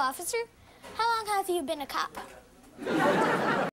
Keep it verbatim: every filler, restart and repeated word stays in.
officer. How long have you been a cop?